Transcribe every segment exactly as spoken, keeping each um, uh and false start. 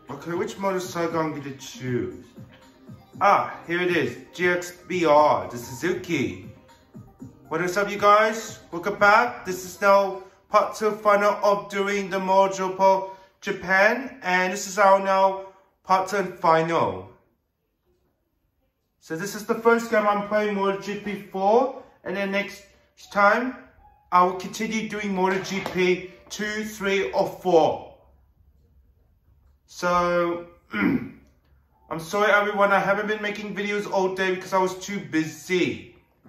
Okay, which motorcycle I'm going to choose? Ah, here it is, G X B R, the Suzuki. What is up, you guys? Welcome back. This is now part two final of doing the MotoGP Japan, and this is our now part two and final. So this is the first game I'm playing MotoGP four, and then next time I will continue doing MotoGP two, three, or four. So, I'm sorry everyone, I haven't been making videos all day because I was too busy.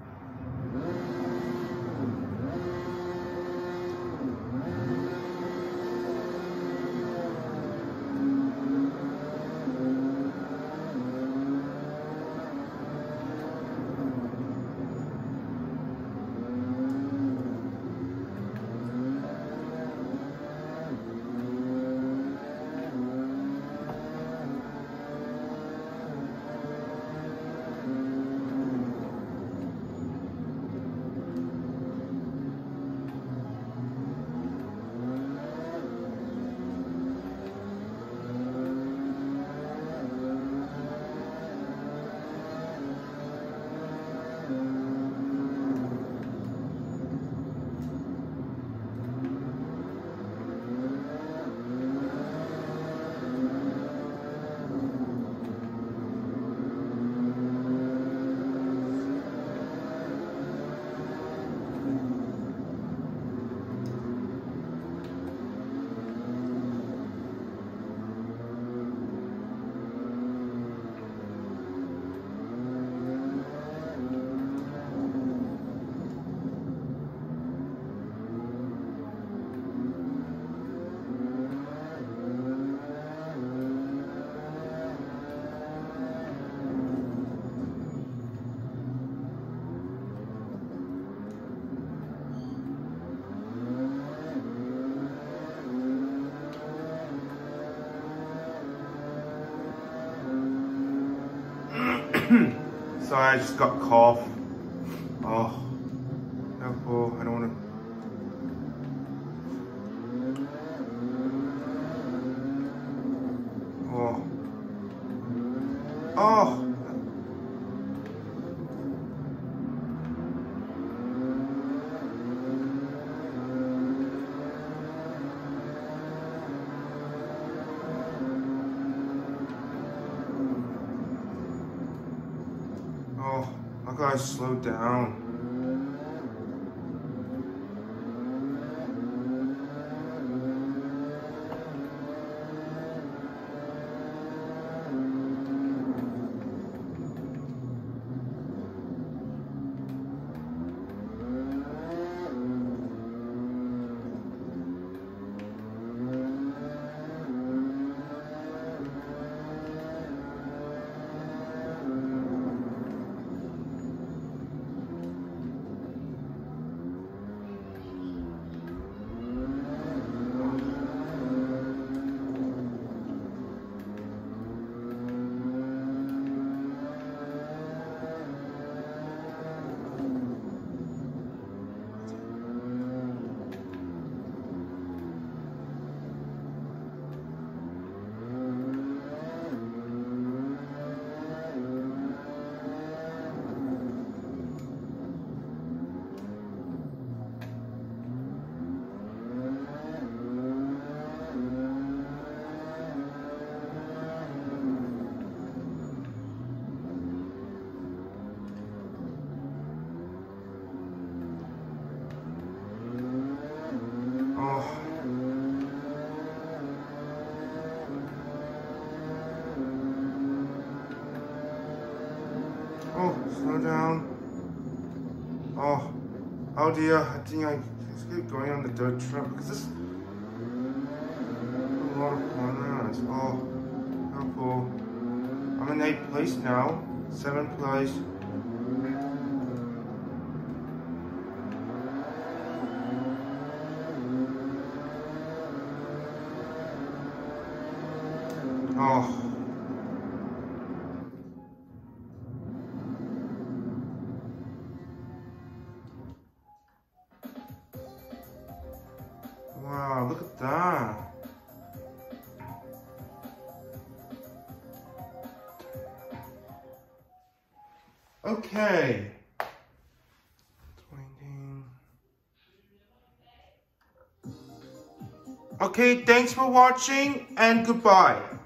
Sorry, I just got cough. Oh, no, I don't want to. Oh, oh. Oh, I gotta slow down. Oh, slow down. Oh, oh dear, I think I just keep going on the dirt track because this is a lot of corners. Oh, how cool. I'm in eighth place now, seventh place. Oh. Wow, look at that. Okay. Okay, thanks for watching and goodbye.